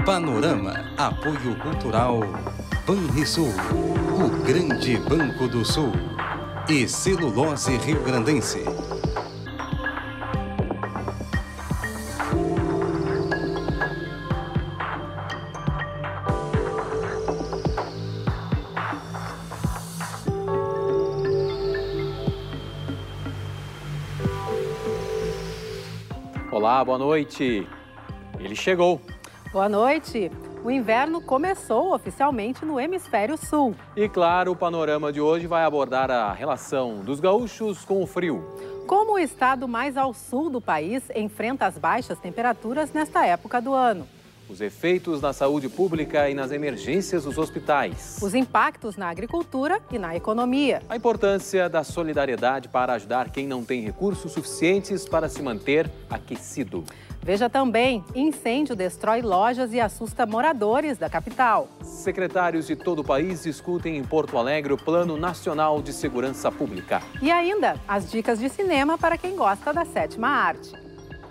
Panorama, apoio cultural, Banrisul, o grande banco do sul e Celulose Riograndense. Olá, boa noite. Ele chegou. Boa noite. O inverno começou oficialmente no Hemisfério Sul. E claro, o panorama de hoje vai abordar a relação dos gaúchos com o frio. Como o estado mais ao sul do país enfrenta as baixas temperaturas nesta época do ano. Os efeitos na saúde pública e nas emergências dos hospitais. Os impactos na agricultura e na economia. A importância da solidariedade para ajudar quem não tem recursos suficientes para se manter aquecido. Veja também, incêndio destrói lojas e assusta moradores da capital. Secretários de todo o país discutem em Porto Alegre o Plano Nacional de Segurança Pública. E ainda, as dicas de cinema para quem gosta da sétima arte.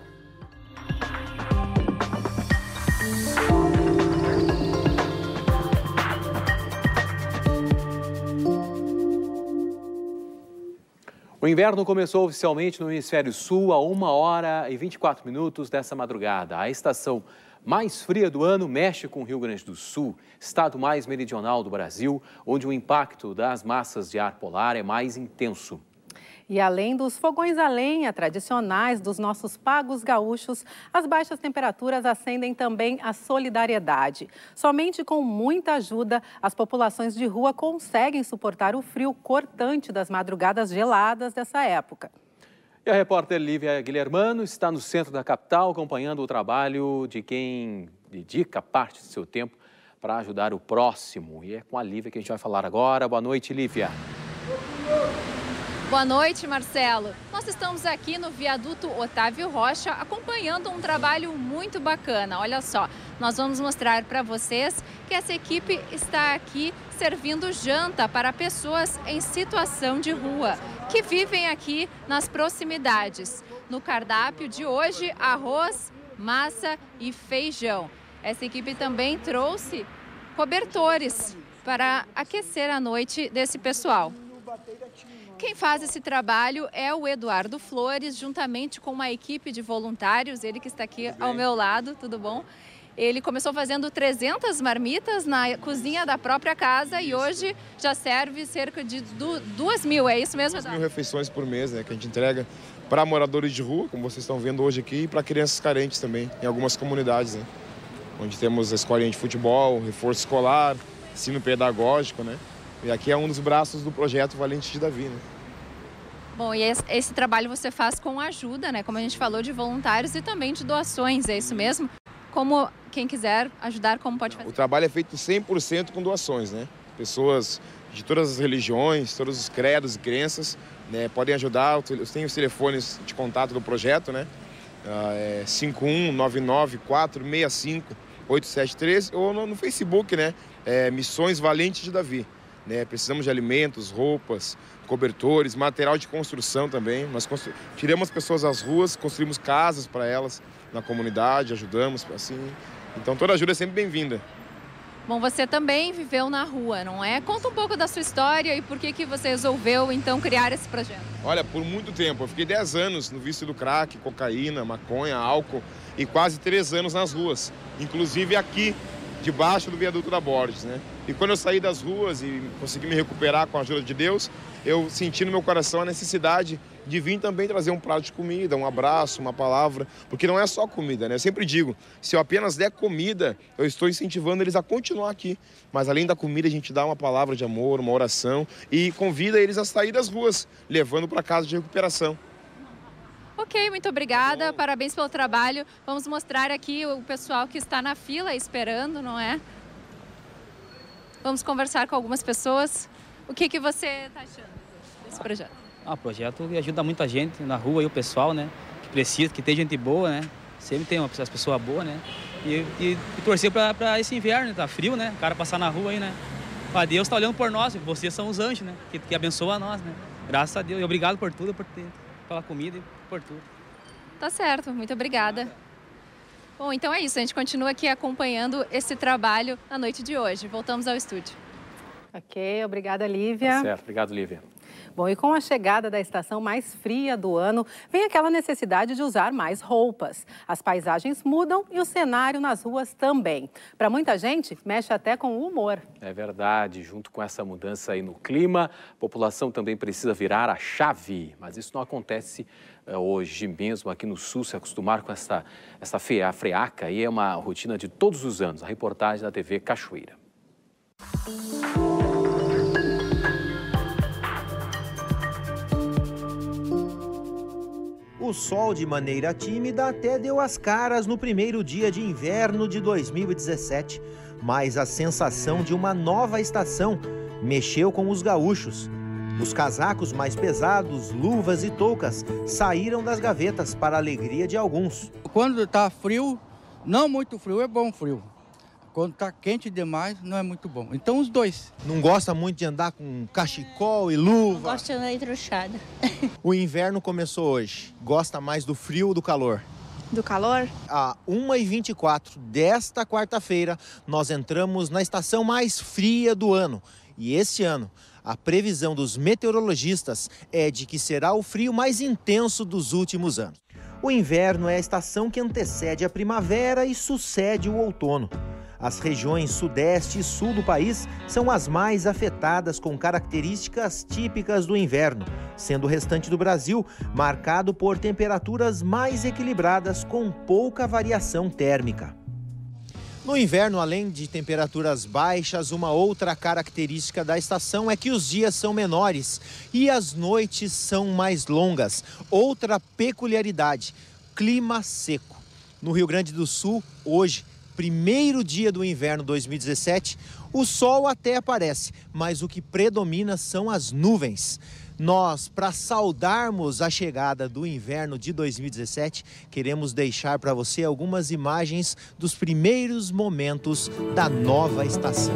O inverno começou oficialmente no Hemisfério Sul a 1h24 dessa madrugada. A estação mais fria do ano mexe com o Rio Grande do Sul, estado mais meridional do Brasil, onde o impacto das massas de ar polar é mais intenso. E além dos fogões a lenha tradicionais dos nossos pagos gaúchos, as baixas temperaturas acendem também a solidariedade. Somente com muita ajuda, as populações de rua conseguem suportar o frio cortante das madrugadas geladas dessa época. E a repórter Lívia Guilhermano está no centro da capital acompanhando o trabalho de quem dedica parte do seu tempo para ajudar o próximo. E é com a Lívia que a gente vai falar agora. Boa noite, Lívia. Boa noite, Marcelo. Nós estamos aqui no viaduto Otávio Rocha acompanhando um trabalho muito bacana. Olha só, nós vamos mostrar para vocês que essa equipe está aqui servindo janta para pessoas em situação de rua, que vivem aqui nas proximidades. No cardápio de hoje, arroz, massa e feijão. Essa equipe também trouxe cobertores para aquecer a noite desse pessoal. Quem faz esse trabalho é o Eduardo Flores, juntamente com uma equipe de voluntários, ele que está aqui ao meu lado, tudo bom? Ele começou fazendo 300 marmitas na cozinha da própria casa e hoje já serve cerca de 2.000, é isso mesmo? 2.000 refeições por mês, né, que a gente entrega para moradores de rua, como vocês estão vendo hoje aqui, e para crianças carentes também, em algumas comunidades, né, onde temos a escolinha de futebol, reforço escolar, ensino pedagógico, né? E aqui é um dos braços do projeto Valente de Davi, né? Bom, e esse trabalho você faz com ajuda, né? Como a gente falou, de voluntários e também de doações, é isso mesmo? Como quem quiser ajudar, como pode fazer? O trabalho é feito 100% com doações, né? Pessoas de todas as religiões, todos os credos e crenças, né, podem ajudar. Eu tenho os telefones de contato do projeto, né? É 5199-465-8713 ou no Facebook, né? Missões Valente de Davi. Né, precisamos de alimentos, roupas, cobertores, material de construção também. Nós tiramos as pessoas às ruas, construímos casas para elas na comunidade, ajudamos, assim. Então toda ajuda é sempre bem-vinda. Bom, você também viveu na rua, não é? Conta um pouco da sua história e por que você resolveu então criar esse projeto. Olha, por muito tempo, eu fiquei 10 anos no vício do crack, cocaína, maconha, álcool e quase 3 anos nas ruas, inclusive aqui, debaixo do viaduto da Borges, né? E quando eu saí das ruas e consegui me recuperar com a ajuda de Deus, eu senti no meu coração a necessidade de vir também trazer um prato de comida, um abraço, uma palavra, porque não é só comida, né? Eu sempre digo, se eu apenas der comida, eu estou incentivando eles a continuar aqui. Mas além da comida, a gente dá uma palavra de amor, uma oração e convida eles a sair das ruas, levando para casa de recuperação. Ok, muito obrigada, parabéns pelo trabalho. Vamos mostrar aqui o pessoal que está na fila esperando, não é? Vamos conversar com algumas pessoas. O que você está achando desse projeto? O projeto ajuda muita gente na rua e o pessoal, né? Que precisa, que tem gente boa, né? Sempre tem as pessoas boas, né? E torcer para esse inverno, né? Tá frio, né? O cara passar na rua aí, né? Deus está olhando por nós, vocês são os anjos, né? Que abençoam a nós, né? Graças a Deus. E obrigado por tudo, pela comida e por tudo. Tá certo, muito obrigada. Bom, então é isso. A gente continua aqui acompanhando esse trabalho na noite de hoje. Voltamos ao estúdio. Ok, obrigada, Lívia. Tá certo, obrigado, Lívia. Bom, e com a chegada da estação mais fria do ano, vem aquela necessidade de usar mais roupas. As paisagens mudam e o cenário nas ruas também. Para muita gente, mexe até com o humor. É verdade, junto com essa mudança aí no clima, a população também precisa virar a chave. Mas isso não acontece hoje mesmo aqui no sul, se acostumar com essa friaca aí é uma rotina de todos os anos. A reportagem da TV Cachoeira. O sol, de maneira tímida, até deu as caras no primeiro dia de inverno de 2017. Mas a sensação de uma nova estação mexeu com os gaúchos. Os casacos mais pesados, luvas e toucas saíram das gavetas para a alegria de alguns. Quando está frio, não muito frio, é bom frio. Quando está quente demais, não é muito bom. Então, os dois. Não gosta muito de andar com cachecol e luva? Gosto de andar entruchada. O inverno começou hoje. Gosta mais do frio ou do calor? Do calor? À 1h24 desta quarta-feira, nós entramos na estação mais fria do ano. E esse ano, a previsão dos meteorologistas é de que será o frio mais intenso dos últimos anos. O inverno é a estação que antecede a primavera e sucede o outono. As regiões sudeste e sul do país são as mais afetadas, com características típicas do inverno, sendo o restante do Brasil marcado por temperaturas mais equilibradas com pouca variação térmica. No inverno, além de temperaturas baixas, uma outra característica da estação é que os dias são menores e as noites são mais longas. Outra peculiaridade, clima seco. No Rio Grande do Sul, hoje, primeiro dia do inverno 2017, o sol até aparece, mas o que predomina são as nuvens. Nós, para saudarmos a chegada do inverno de 2017, queremos deixar para você algumas imagens dos primeiros momentos da nova estação.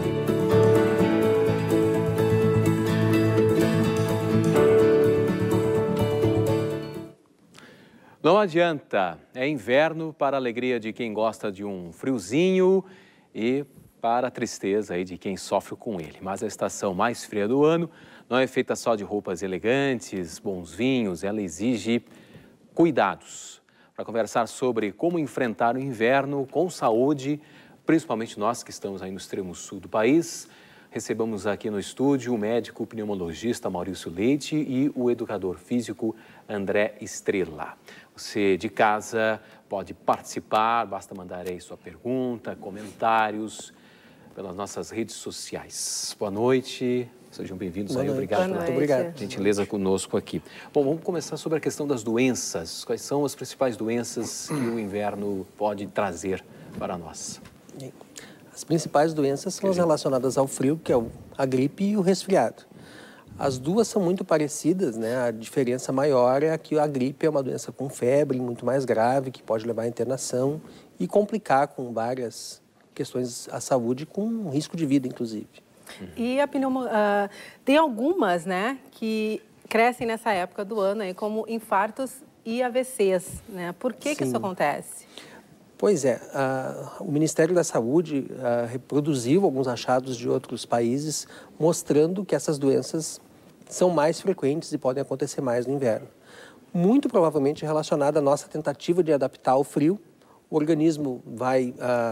Não adianta, é inverno para a alegria de quem gosta de um friozinho e para a tristeza aí de quem sofre com ele. Mas a estação mais fria do ano não é feita só de roupas elegantes, bons vinhos, ela exige cuidados. Para conversar sobre como enfrentar o inverno com saúde, principalmente nós que estamos aí no extremo sul do país, recebemos aqui no estúdio o médico pneumologista Maurício Leite e o educador físico André Estrela. Você de casa pode participar, basta mandar aí sua pergunta, comentários pelas nossas redes sociais. Boa noite, sejam bem-vindos aí, obrigado pela gentileza conosco aqui. Bom, vamos começar sobre a questão das doenças. Quais são as principais doenças que o inverno pode trazer para nós? As principais doenças são as relacionadas ao frio, que é a gripe e o resfriado. As duas são muito parecidas, né? A diferença maior é que a gripe é uma doença com febre muito mais grave, que pode levar à internação e complicar com várias questões à saúde, com risco de vida, inclusive. E a tem algumas, né, que crescem nessa época do ano, aí, como infartos e AVCs, né? Por que isso acontece? Pois é, o Ministério da Saúde reproduziu alguns achados de outros países, mostrando que essas doenças são mais frequentes e podem acontecer mais no inverno. Muito provavelmente relacionada à nossa tentativa de adaptar ao frio, o organismo vai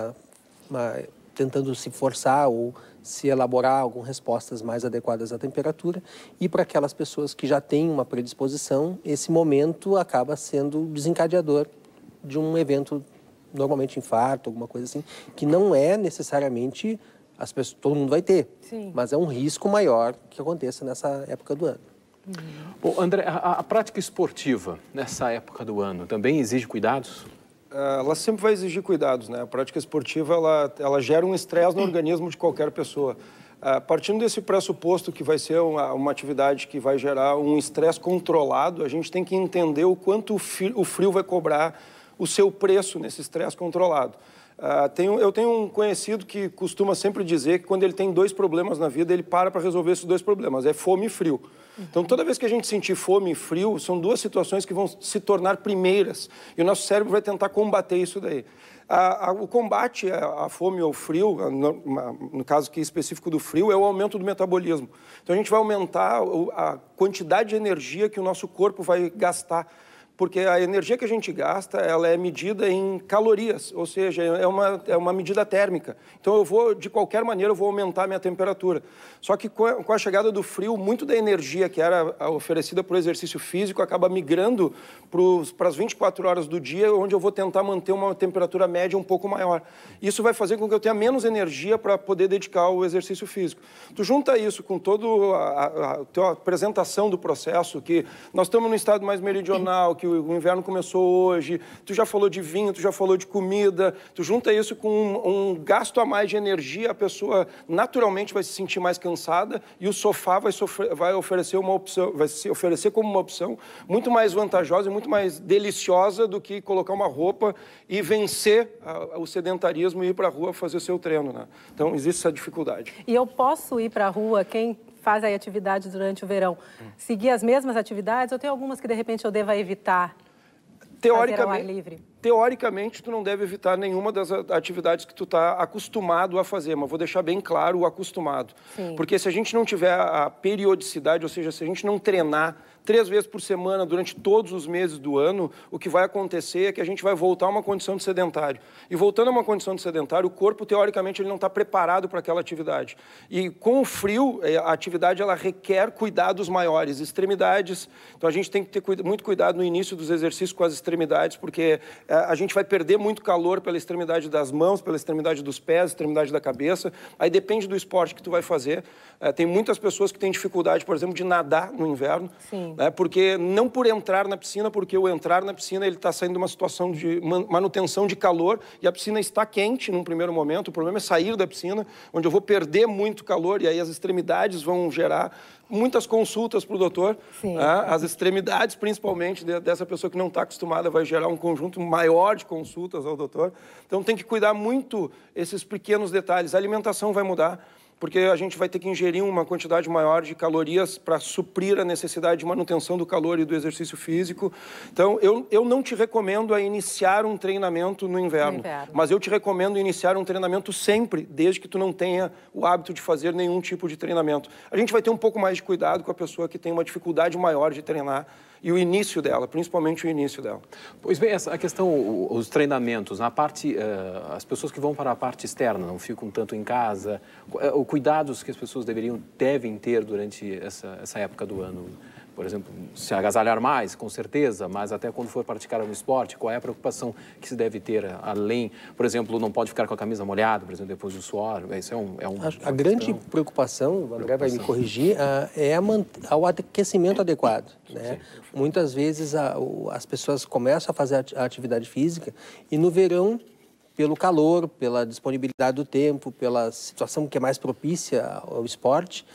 tentando se forçar ou se elaborar algumas respostas mais adequadas à temperatura, e para aquelas pessoas que já têm uma predisposição, esse momento acaba sendo desencadeador de um evento, normalmente infarto, alguma coisa assim, que não é necessariamente todo mundo vai ter, mas é um risco maior que aconteça nessa época do ano. Bom, André, a prática esportiva nessa época do ano também exige cuidados? Ela sempre vai exigir cuidados, né? A prática esportiva, ela gera um estresse no organismo de qualquer pessoa. Partindo desse pressuposto que vai ser uma atividade que vai gerar um estresse controlado, a gente tem que entender o quanto o frio vai cobrar o seu preço nesse estresse controlado. Eu tenho um conhecido que costuma sempre dizer que quando ele tem 2 problemas na vida, ele para resolver esses 2 problemas, é fome e frio. Então, toda vez que a gente sentir fome e frio, são 2 situações que vão se tornar primeiras e o nosso cérebro vai tentar combater isso daí. O combate à fome ou frio, no caso aqui específico do frio, é o aumento do metabolismo. Então, a gente vai aumentar a quantidade de energia que o nosso corpo vai gastar, porque a energia que a gente gasta, ela é medida em calorias, ou seja, é uma medida térmica. Então, de qualquer maneira, eu vou aumentar a minha temperatura. Só que com a chegada do frio, muito da energia que era oferecida por exercício físico acaba migrando para as 24 horas do dia, onde eu vou tentar manter uma temperatura média um pouco maior. Isso vai fazer com que eu tenha menos energia para poder dedicar ao exercício físico. Tu junta isso com toda a tua apresentação do processo, que nós estamos no estado mais meridional, que o inverno começou hoje, tu já falou de vinho, tu já falou de comida, tu junta isso com um gasto a mais de energia, a pessoa naturalmente vai se sentir mais cansada e o sofá vai oferecer uma opção, vai se oferecer como uma opção muito mais vantajosa e muito mais deliciosa do que colocar uma roupa e vencer o sedentarismo e ir para a rua fazer seu treino, né? Então, existe essa dificuldade. E eu posso ir para a rua, quem faz aí atividades durante o verão, seguir as mesmas atividades ou tem algumas que de repente eu deva evitar? Fazer ao ar livre? Teoricamente, tu não deve evitar nenhuma das atividades que tu está acostumado a fazer, mas vou deixar bem claro o acostumado. Sim. Porque se a gente não tiver a periodicidade, ou seja, se a gente não treinar 3 vezes por semana durante todos os meses do ano, o que vai acontecer é que a gente vai voltar a uma condição de sedentário. E voltando a uma condição de sedentário, o corpo, teoricamente, ele não está preparado para aquela atividade. E com o frio, a atividade ela requer cuidados maiores, extremidades. Então, a gente tem que ter muito cuidado no início dos exercícios com as extremidades, porque a gente vai perder muito calor pela extremidade das mãos, pela extremidade dos pés, extremidade da cabeça. Aí depende do esporte que tu vai fazer. Tem muitas pessoas que têm dificuldade, por exemplo, de nadar no inverno. Sim. Porque não por entrar na piscina, porque o entrar na piscina ele está saindo de uma situação de manutenção de calor e a piscina está quente num primeiro momento. O problema é sair da piscina, onde eu vou perder muito calor e aí as extremidades vão gerar muitas consultas para o doutor. As extremidades, principalmente, dessa pessoa que não está acostumada, vai gerar um conjunto maior de consultas ao doutor. Então, tem que cuidar muito esses pequenos detalhes. A alimentação vai mudar, porque a gente vai ter que ingerir uma quantidade maior de calorias para suprir a necessidade de manutenção do calor e do exercício físico. Então, eu não te recomendo a iniciar um treinamento no inverno, mas eu te recomendo iniciar um treinamento sempre, desde que tu não tenha o hábito de fazer nenhum tipo de treinamento. A gente vai ter um pouco mais de cuidado com a pessoa que tem uma dificuldade maior de treinar, e o início dela, principalmente o início dela. Pois bem, a questão, os treinamentos, na parte, as pessoas que vão para a parte externa, não ficam tanto em casa, os cuidados que as pessoas devem ter durante essa época do ano? Por exemplo, se agasalhar mais, com certeza, mas até quando for praticar um esporte, qual é a preocupação que se deve ter além? Por exemplo, não pode ficar com a camisa molhada, por exemplo, depois do suor. Isso a grande preocupação, o André vai me corrigir, é o aquecimento adequado. Né? Muitas vezes as pessoas começam a fazer a atividade física e no verão, pelo calor, pela disponibilidade do tempo, pela situação que é mais propícia ao esporte,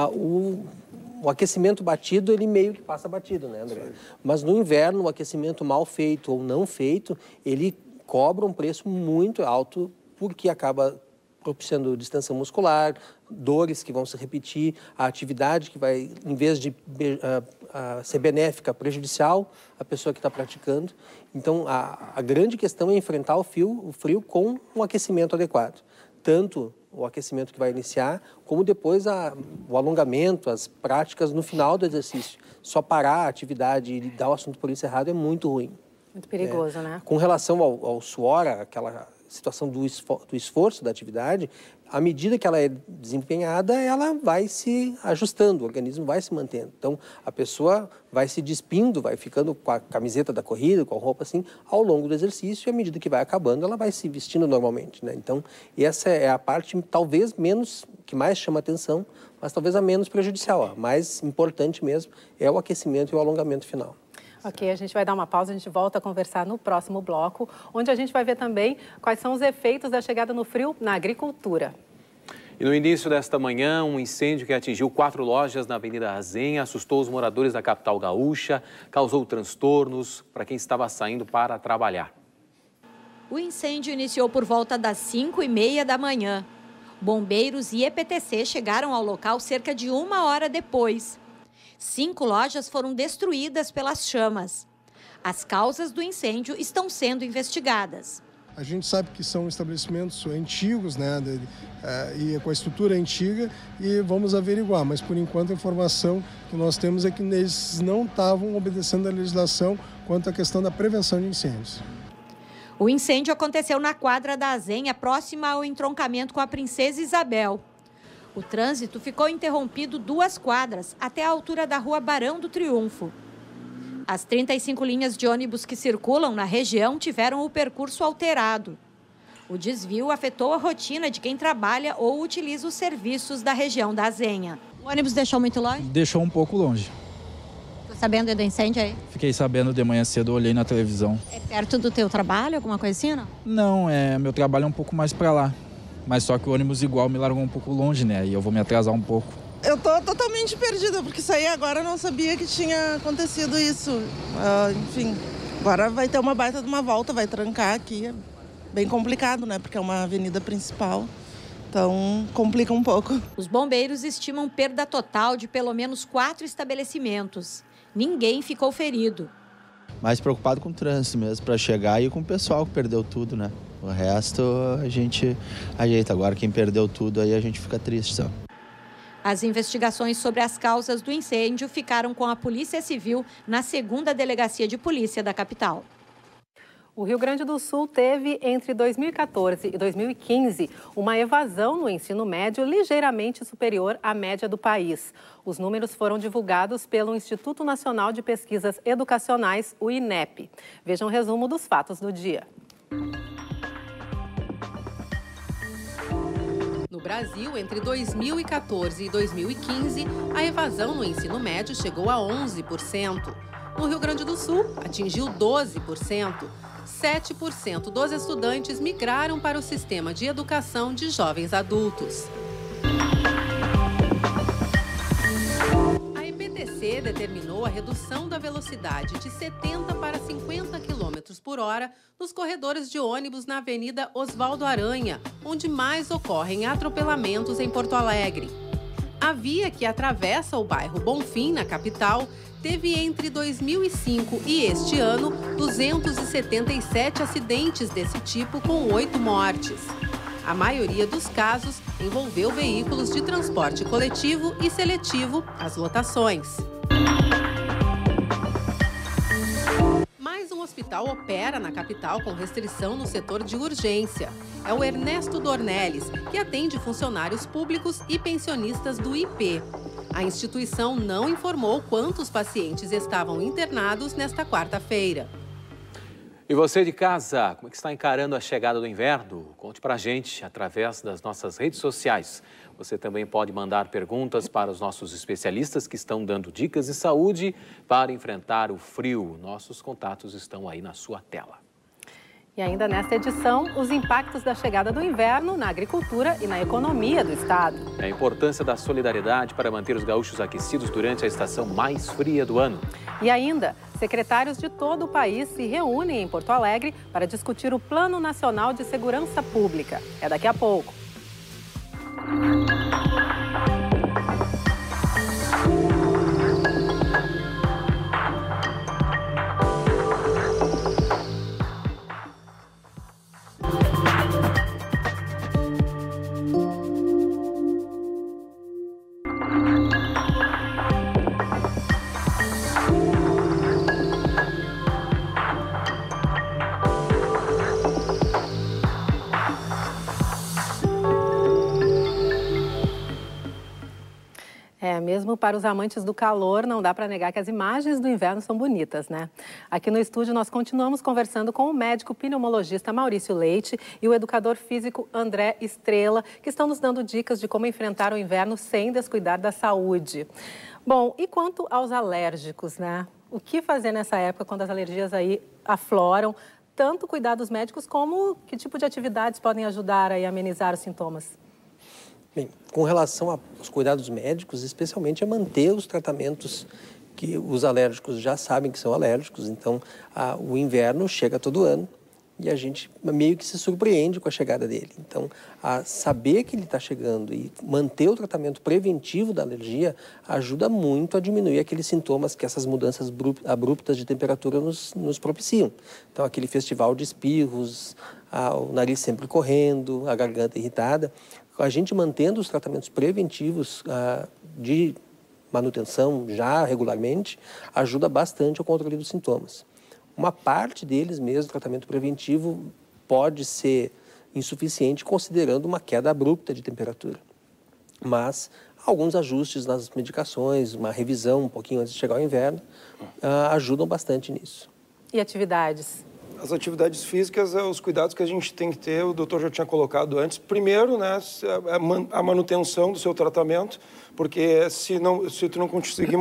o aquecimento batido, ele meio que passa batido, né, André? Sim. Mas no inverno, o aquecimento mal feito ou não feito, ele cobra um preço muito alto, porque acaba propiciando distensão muscular, dores que vão se repetir, a atividade que vai, em vez de ser benéfica, prejudicial à pessoa que está praticando. Então, a grande questão é enfrentar o frio com um aquecimento adequado. Tanto o aquecimento que vai iniciar, como depois o alongamento, as práticas no final do exercício. Só parar a atividade e dar o assunto por encerrado é muito ruim. Muito perigoso, né? Com relação ao suor, aquela situação do esforço da atividade, à medida que ela é desempenhada, ela vai se ajustando, o organismo vai se mantendo. Então, a pessoa vai se despindo, vai ficando com a camiseta da corrida, com a roupa assim, ao longo do exercício, e à medida que vai acabando, ela vai se vestindo normalmente, né? Então, essa é a parte, talvez, que mais chama atenção, mas talvez a menos prejudicial. A mais importante mesmo é o aquecimento e o alongamento final. Ok, a gente vai dar uma pausa, a gente volta a conversar no próximo bloco, onde a gente vai ver também quais são os efeitos da chegada no frio na agricultura. E no início desta manhã, um incêndio que atingiu 4 lojas na Avenida Azenha assustou os moradores da capital gaúcha, causou transtornos para quem estava saindo para trabalhar. O incêndio iniciou por volta das 5h30 da manhã. Bombeiros e EPTC chegaram ao local cerca de 1 hora depois. 5 lojas foram destruídas pelas chamas. As causas do incêndio estão sendo investigadas. A gente sabe que são estabelecimentos antigos, né, e com a estrutura antiga, e vamos averiguar. Mas, por enquanto, a informação que nós temos é que eles não estavam obedecendo a legislação quanto à questão da prevenção de incêndios. O incêndio aconteceu na quadra da Azenha, próxima ao entroncamento com a Princesa Isabel. O trânsito ficou interrompido 2 quadras, até a altura da rua Barão do Triunfo. As 35 linhas de ônibus que circulam na região tiveram o percurso alterado. O desvio afetou a rotina de quem trabalha ou utiliza os serviços da região da Azenha. O ônibus deixou muito longe? Deixou um pouco longe. Ficou sabendo do incêndio aí? Fiquei sabendo de manhã cedo, olhei na televisão. É perto do teu trabalho, alguma coisa assim, não? Não, meu trabalho é um pouco mais para lá. Mas só que o ônibus igual me largou um pouco longe, né? E eu vou me atrasar um pouco. Eu tô totalmente perdida, porque saí agora, não sabia que tinha acontecido isso. Enfim, agora vai ter uma baita de uma volta, vai trancar aqui. É bem complicado, né? Porque é uma avenida principal, então complica um pouco. Os bombeiros estimam perda total de pelo menos 4 estabelecimentos. Ninguém ficou ferido. Mais preocupado com o trânsito mesmo, para chegar, e com o pessoal que perdeu tudo, né? O resto a gente ajeita. Agora quem perdeu tudo aí a gente fica triste, só. As investigações sobre as causas do incêndio ficaram com a Polícia Civil na 2ª Delegacia de Polícia da capital. O Rio Grande do Sul teve, entre 2014 e 2015, uma evasão no ensino médio ligeiramente superior à média do país. Os números foram divulgados pelo Instituto Nacional de Pesquisas Educacionais, o INEP. Vejam o resumo dos fatos do dia. No Brasil, entre 2014 e 2015, a evasão no ensino médio chegou a 11%. No Rio Grande do Sul, atingiu 12%. 7% dos estudantes migraram para o sistema de educação de jovens adultos. A EPTC determinou a redução da velocidade de 70 para 50 km por hora nos corredores de ônibus na Avenida Osvaldo Aranha, onde mais ocorrem atropelamentos em Porto Alegre. A via que atravessa o bairro Bonfim, na capital, teve entre 2005 e este ano 277 acidentes desse tipo, com 8 mortes. A maioria dos casos envolveu veículos de transporte coletivo e seletivo às lotações. Mais um hospital opera na capital com restrição no setor de urgência. É o Ernesto Dornelles, que atende funcionários públicos e pensionistas do IP. A instituição não informou quantos pacientes estavam internados nesta quarta-feira. E você de casa, como é que está encarando a chegada do inverno? Conte pra gente através das nossas redes sociais. Você também pode mandar perguntas para os nossos especialistas que estão dando dicas de saúde para enfrentar o frio. Nossos contatos estão aí na sua tela. E ainda nesta edição, os impactos da chegada do inverno na agricultura e na economia do estado. A importância da solidariedade para manter os gaúchos aquecidos durante a estação mais fria do ano. E ainda, secretários de todo o país se reúnem em Porto Alegre para discutir o Plano Nacional de Segurança Pública. É daqui a pouco. Mesmo para os amantes do calor, não dá para negar que as imagens do inverno são bonitas, né? Aqui no estúdio nós continuamos conversando com o médico pneumologista Maurício Leite e o educador físico André Estrela, que estão nos dando dicas de como enfrentar o inverno sem descuidar da saúde. Bom, e quanto aos alérgicos, né? O que fazer nessa época quando as alergias aí afloram? Tanto cuidar dos médicos como que tipo de atividades podem ajudar aí a amenizar os sintomas? Bem, com relação aos cuidados médicos, especialmente é manter os tratamentos que os alérgicos já sabem que são alérgicos. Então, o inverno chega todo ano e a gente meio que se surpreende com a chegada dele. Então, saber que ele está chegando e manter o tratamento preventivo da alergia ajuda muito a diminuir aqueles sintomas que essas mudanças abruptas de temperatura nos propiciam. Então, aquele festival de espirros, o nariz sempre correndo, a garganta irritada. A gente mantendo os tratamentos preventivos de manutenção já regularmente, ajuda bastante ao controle dos sintomas. Uma parte deles mesmo, tratamento preventivo, pode ser insuficiente considerando uma queda abrupta de temperatura. Mas alguns ajustes nas medicações, uma revisão um pouquinho antes de chegar ao inverno, ajudam bastante nisso. E atividades? As atividades físicas, os cuidados que a gente tem que ter, o doutor já tinha colocado antes. Primeiro, né, a manutenção do seu tratamento, porque se tu não conseguir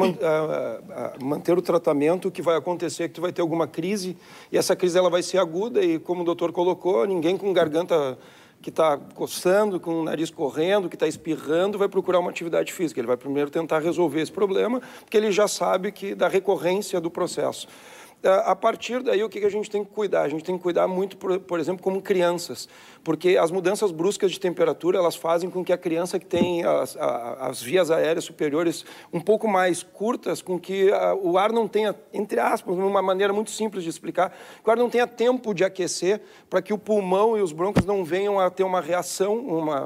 manter o tratamento, o que vai acontecer é que tu vai ter alguma crise, e essa crise ela vai ser aguda, e como o doutor colocou, ninguém com garganta que está coçando, com o nariz correndo, que está espirrando, vai procurar uma atividade física. Ele vai primeiro tentar resolver esse problema, porque ele já sabe da recorrência do processo. A partir daí, o que a gente tem que cuidar? A gente tem que cuidar muito, por exemplo, como crianças, porque as mudanças bruscas de temperatura, elas fazem com que a criança que tem as vias aéreas superiores um pouco mais curtas, com que o ar não tenha, entre aspas, uma maneira muito simples de explicar, que o ar não tenha tempo de aquecer, para que o pulmão e os brônquios não venham a ter uma reação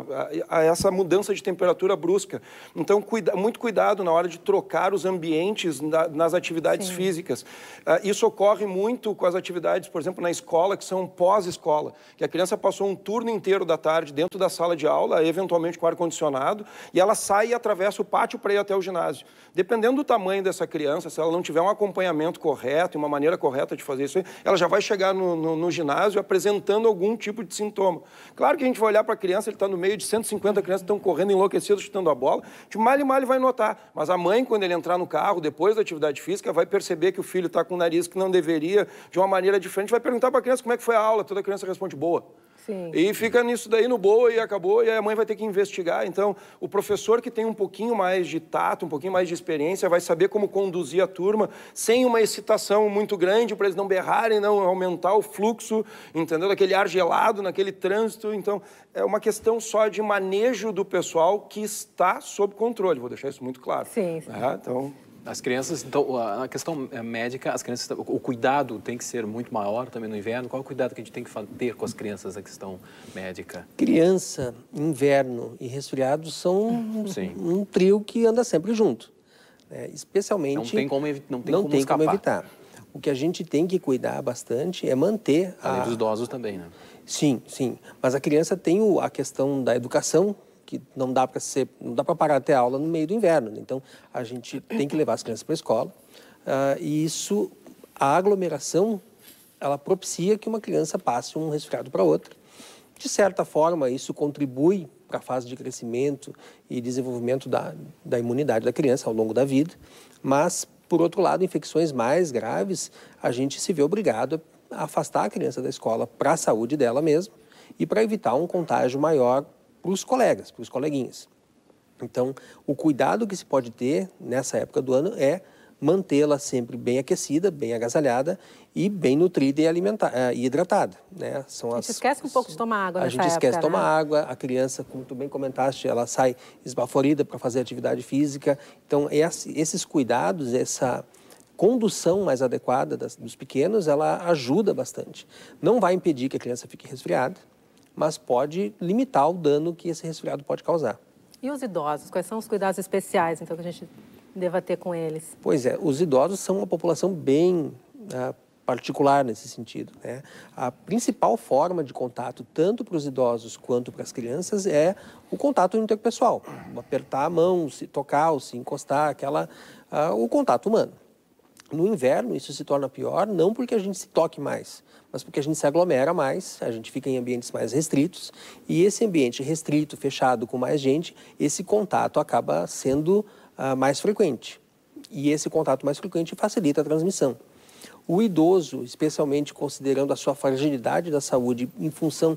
a essa mudança de temperatura brusca. Então, muito cuidado na hora de trocar os ambientes nas atividades físicas. Isso ocorre muito com as atividades, por exemplo, na escola, que são pós-escola, que a criança passou um turno inteiro da tarde dentro da sala de aula, eventualmente com ar-condicionado, e ela sai e atravessa o pátio para ir até o ginásio. Dependendo do tamanho dessa criança, se ela não tiver um acompanhamento correto, uma maneira correta de fazer isso, ela já vai chegar no ginásio apresentando algum tipo de sintoma. Claro que a gente vai olhar para a criança, ele está no meio de 150 crianças que estão correndo enlouquecidas, chutando a bola, de mal e mal ele vai notar. Mas a mãe, quando ele entrar no carro, depois da atividade física, vai perceber que o filho está com o nariz que não deveria, de uma maneira diferente, vai perguntar para a criança como é que foi a aula, toda criança responde boa. Sim. E fica nisso daí no boa e acabou, e aí a mãe vai ter que investigar. Então, o professor que tem um pouquinho mais de tato, um pouquinho mais de experiência, vai saber como conduzir a turma sem uma excitação muito grande, para eles não berrarem, não aumentar o fluxo, entendeu? Daquele ar gelado, naquele trânsito. Então, é uma questão só de manejo do pessoal que está sob controle, vou deixar isso muito claro. Sim. Então... As crianças, então, a questão médica, as crianças, o cuidado tem que ser muito maior também no inverno. Qual é o cuidado que a gente tem que ter com as crianças na questão médica? Criança, inverno e resfriado são um trio que anda sempre junto. Especialmente... Não tem como evitar. O que a gente tem que cuidar bastante é manter... Além dos idosos também, né? Sim, sim. Mas a criança tem a questão da educação, que não dá para parar até a aula no meio do inverno. Então, a gente tem que levar as crianças para a escola. E a aglomeração, ela propicia que uma criança passe um resfriado para outra. De certa forma, isso contribui para a fase de crescimento e desenvolvimento da imunidade da criança ao longo da vida. Mas, por outro lado, infecções mais graves, a gente se vê obrigado a afastar a criança da escola para a saúde dela mesma e para evitar um contágio maior para os colegas, para os coleguinhas. Então, o cuidado que se pode ter nessa época do ano é mantê-la sempre bem aquecida, bem agasalhada e bem nutrida e hidratada. Né? A gente esquece um pouco de tomar água nessa época, A gente esquece de tomar água, a criança, como tu bem comentaste, ela sai esbaforida para fazer atividade física. Então, esses cuidados, essa condução mais adequada dos pequenos, ela ajuda bastante. Não vai impedir que a criança fique resfriada, mas pode limitar o dano que esse resfriado pode causar. E os idosos? Quais são os cuidados especiais, então, que a gente deva ter com eles? Pois é, os idosos são uma população bem particular nesse sentido, né? A principal forma de contato, tanto para os idosos quanto para as crianças, é o contato interpessoal. Apertar a mão, se tocar ou se encostar, o contato humano. No inverno, isso se torna pior, não porque a gente se toque mais, mas porque a gente se aglomera mais, a gente fica em ambientes mais restritos, e esse ambiente restrito, fechado, com mais gente, esse contato acaba sendo mais frequente. E esse contato mais frequente facilita a transmissão. O idoso, especialmente considerando a sua fragilidade da saúde em função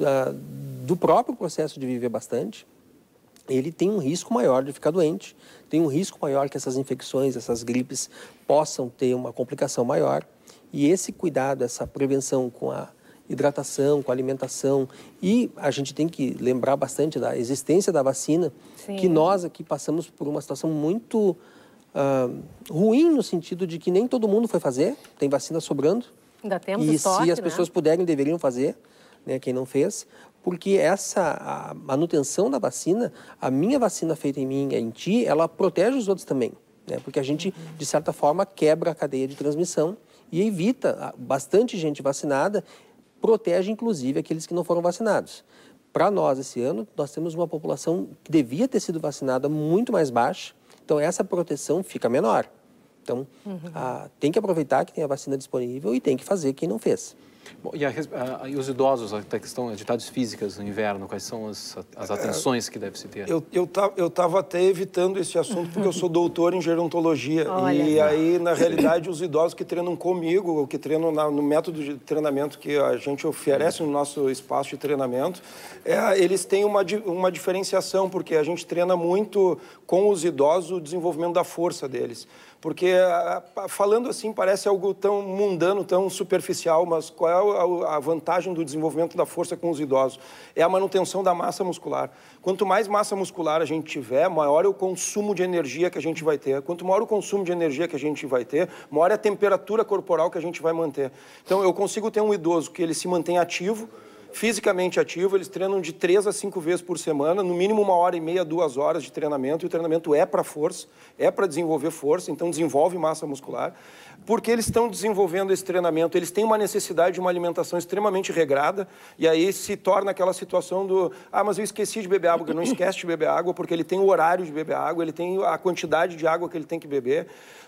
do próprio processo de viver bastante, ele tem um risco maior de ficar doente, tem um risco maior que essas infecções, essas gripes possam ter uma complicação maior. E esse cuidado, essa prevenção com a hidratação, com alimentação. E a gente tem que lembrar bastante da existência da vacina, que nós aqui passamos por uma situação muito ruim no sentido de que nem todo mundo foi fazer, tem vacina sobrando. Ainda temos e estoque, se as pessoas puderem, deveriam fazer, né, quem não fez, porque a manutenção da vacina, a minha vacina feita em mim e em ti, ela protege os outros também, né, porque a gente, de certa forma, quebra a cadeia de transmissão e evita bastante gente vacinada, protege inclusive aqueles que não foram vacinados. Para nós, esse ano, nós temos uma população que devia ter sido vacinada muito mais baixa, então essa proteção fica menor. Então, tem que aproveitar que tem a vacina disponível e tem que fazer quem não fez. Bom, e os idosos, a questão de atividades físicas no inverno, quais são as atenções que deve se ter? Eu estava até evitando esse assunto porque eu sou doutor em gerontologia. E aí, na realidade, os idosos que treinam comigo, ou que treinam no método de treinamento que a gente oferece no nosso espaço de treinamento, eles têm uma diferenciação, porque a gente treina muito com os idosos o desenvolvimento da força deles. Porque, falando assim, parece algo tão mundano, tão superficial, mas qual é a vantagem do desenvolvimento da força com os idosos? É a manutenção da massa muscular. Quanto mais massa muscular a gente tiver, maior é o consumo de energia que a gente vai ter. Quanto maior o consumo de energia que a gente vai ter, maior é a temperatura corporal que a gente vai manter. Então, eu consigo ter um idoso que ele se mantém ativo, fisicamente ativo, eles treinam de 3 a 5 vezes por semana, no mínimo 1h30, 2 horas de treinamento, e o treinamento é para força, é para desenvolver força, então desenvolve massa muscular. Porque eles estão desenvolvendo esse treinamento, eles têm uma necessidade de uma alimentação extremamente regrada, e aí se torna aquela situação do, mas eu esqueci de beber água, não esquece de beber água, porque ele tem o horário de beber água, ele tem a quantidade de água que ele tem que beber.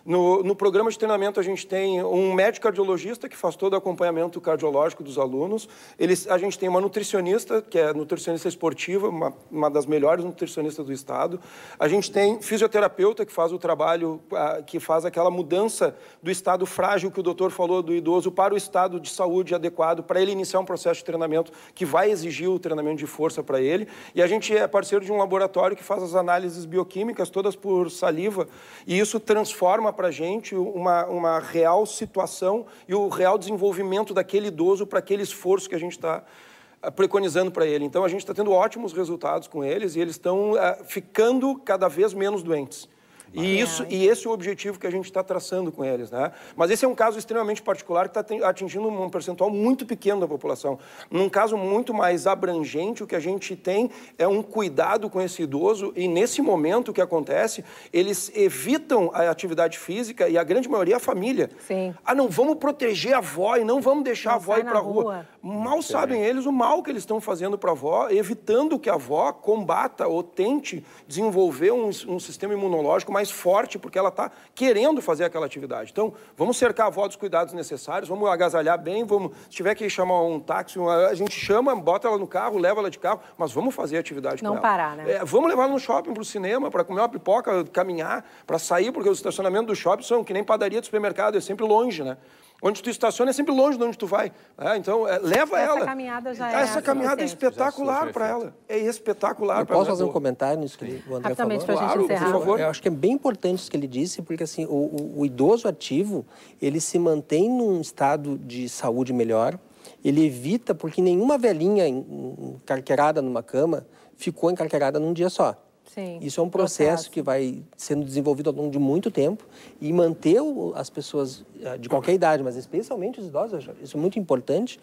No programa de treinamento, a gente tem um médico cardiologista que faz todo o acompanhamento cardiológico dos alunos. A gente tem uma nutricionista, que é nutricionista esportiva, uma das melhores nutricionistas do estado. A gente tem fisioterapeuta, que faz o trabalho, que faz aquela mudança do estado frágil que o doutor falou do idoso para o estado de saúde adequado, para ele iniciar um processo de treinamento que vai exigir o treinamento de força para ele. E a gente é parceiro de um laboratório que faz as análises bioquímicas, todas por saliva, e isso transforma para a gente uma real situação e o real desenvolvimento daquele idoso para aquele esforço que a gente está preconizando para ele. Então, a gente está tendo ótimos resultados com eles e eles estão ficando cada vez menos doentes. E esse é o objetivo que a gente está traçando com eles, né? Mas esse é um caso extremamente particular que está atingindo um percentual muito pequeno da população. Num caso muito mais abrangente, o que a gente tem é um cuidado com esse idoso e, nesse momento, o que acontece, eles evitam a atividade física e a grande maioria a família. Sim. Não, vamos proteger a avó e não vamos deixar a avó ir para a rua. Mal sabem eles o mal que eles estão fazendo para a avó, evitando que a avó combata ou tente desenvolver um sistema imunológico mais forte, porque ela está querendo fazer aquela atividade. Então, vamos cercar a avó dos cuidados necessários, vamos agasalhar bem, se tiver que chamar um táxi, a gente chama, bota ela no carro, leva ela de carro, mas vamos fazer atividade com ela. Não parar, né? Vamos levar ela no shopping, para o cinema, para comer uma pipoca, caminhar, para sair, porque os estacionamentos do shopping são que nem padaria de supermercado, é sempre longe, né? Onde tu estaciona é sempre longe de onde tu vai. Então, leva ela. Essa caminhada já é... Essa caminhada é espetacular para ela. É espetacular para ela. Eu posso fazer um comentário nisso que o André falou? Rapidamente, para a gente encerrar. Por favor. Eu acho que é bem importante isso que ele disse, porque assim, o idoso ativo, ele se mantém num estado de saúde melhor, ele evita, porque nenhuma velhinha encarqueirada numa cama ficou encarqueirada num dia só. Sim, isso é um processo que vai sendo desenvolvido ao longo de muito tempo e manter as pessoas de qualquer idade, mas especialmente os idosos, isso é muito importante,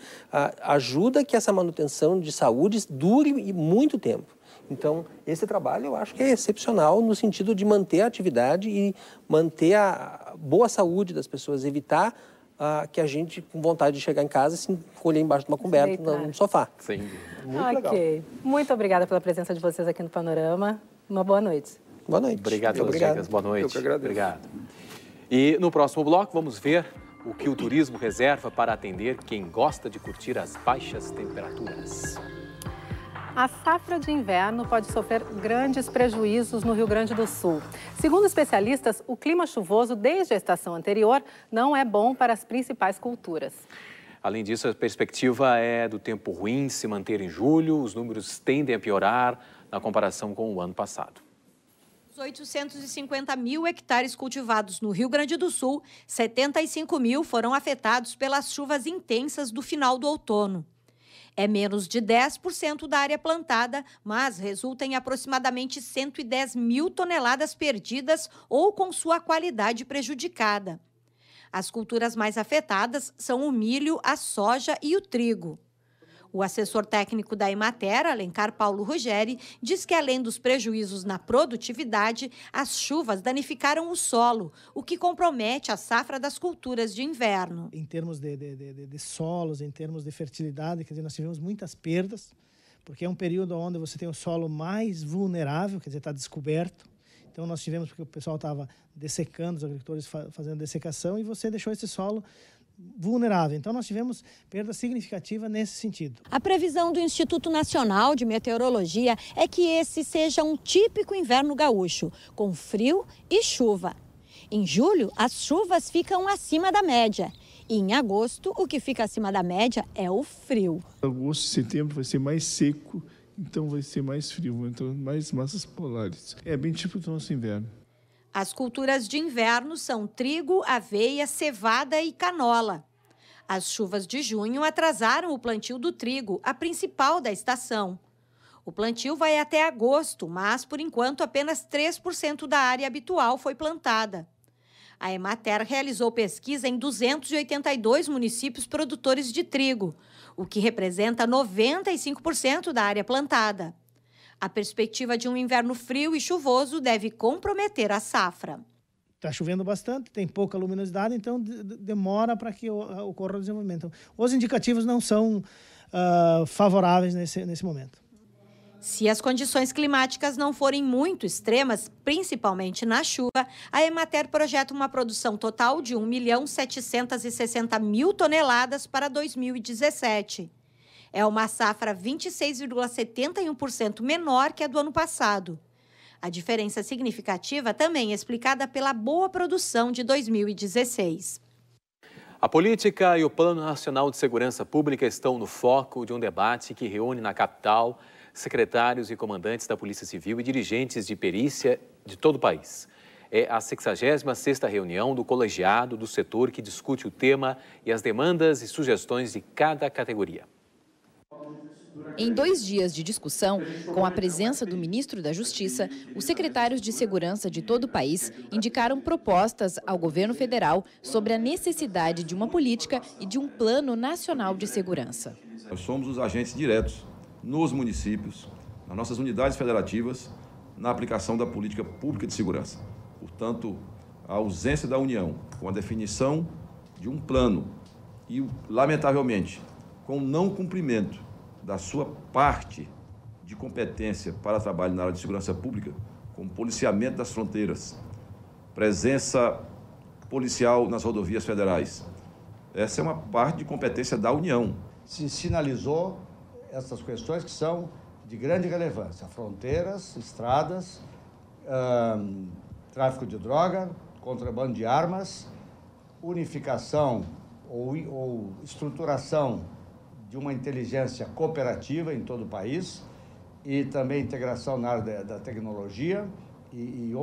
ajuda que essa manutenção de saúde dure muito tempo. Então, esse trabalho eu acho que é excepcional no sentido de manter a atividade e manter a boa saúde das pessoas, evitar que a gente, com vontade de chegar em casa, se encolher embaixo de uma coberta, no sofá. Sim. Muito legal. Muito obrigada pela presença de vocês aqui no Panorama. Uma boa noite. Boa noite. Obrigado pelas dicas. Boa noite. Eu que agradeço. Obrigado. E no próximo bloco vamos ver o que o turismo reserva para atender quem gosta de curtir as baixas temperaturas. A safra de inverno pode sofrer grandes prejuízos no Rio Grande do Sul. Segundo especialistas, o clima chuvoso desde a estação anterior não é bom para as principais culturas. Além disso, a perspectiva é do tempo ruim se manter em julho. Os números tendem a piorar na comparação com o ano passado. Os 850 mil hectares cultivados no Rio Grande do Sul, 75 mil foram afetados pelas chuvas intensas do final do outono. É menos de 10% da área plantada, mas resulta em aproximadamente 110 mil toneladas perdidas ou com sua qualidade prejudicada. As culturas mais afetadas são o milho, a soja e o trigo. O assessor técnico da Emater, Alencar Paulo Ruggeri, diz que, além dos prejuízos na produtividade, as chuvas danificaram o solo, o que compromete a safra das culturas de inverno. Em termos de solos, em termos de fertilidade, quer dizer, nós tivemos muitas perdas, porque é um período onde você tem o solo mais vulnerável, quer dizer, está descoberto. Então, nós tivemos, porque o pessoal estava dessecando, os agricultores fazendo dessecação, e você deixou esse solo vulnerável. Então, nós tivemos perda significativa nesse sentido. A previsão do Instituto Nacional de Meteorologia é que esse seja um típico inverno gaúcho, com frio e chuva. Em julho, as chuvas ficam acima da média. E em agosto, o que fica acima da média é o frio. Agosto e setembro vai ser mais seco, então vai ser mais frio, então mais massas polares. É bem típico do nosso inverno. As culturas de inverno são trigo, aveia, cevada e canola. As chuvas de junho atrasaram o plantio do trigo, a principal da estação. O plantio vai até agosto, mas, por enquanto, apenas 3% da área habitual foi plantada. A Emater realizou pesquisa em 282 municípios produtores de trigo, o que representa 95% da área plantada. A perspectiva de um inverno frio e chuvoso deve comprometer a safra. Está chovendo bastante, tem pouca luminosidade, então demora para que ocorra o desenvolvimento. Então, os indicativos não são favoráveis nesse momento. Se as condições climáticas não forem muito extremas, principalmente na chuva, a Emater projeta uma produção total de 1.760.000 toneladas para 2017. É uma safra 26,71% menor que a do ano passado. A diferença significativa também é explicada pela boa produção de 2016. A política e o Plano Nacional de Segurança Pública estão no foco de um debate que reúne na capital secretários e comandantes da Polícia Civil e dirigentes de perícia de todo o país. É a 66ª reunião do colegiado do setor que discute o tema e as demandas e sugestões de cada categoria. Em 2 dias de discussão, com a presença do ministro da Justiça, os secretários de segurança de todo o país indicaram propostas ao governo federal sobre a necessidade de uma política e de um plano nacional de segurança. Nós somos os agentes diretos nos municípios, nas nossas unidades federativas, na aplicação da política pública de segurança. Portanto, a ausência da União com a definição de um plano e, lamentavelmente, com o não cumprimento da sua parte de competência para trabalho na área de segurança pública, como policiamento das fronteiras, presença policial nas rodovias federais. Essa é uma parte de competência da União. Se sinalizou essas questões que são de grande relevância: fronteiras, estradas, tráfico de droga, contrabando de armas, unificação ou estruturação de uma inteligência cooperativa em todo o país e também integração na área da tecnologia e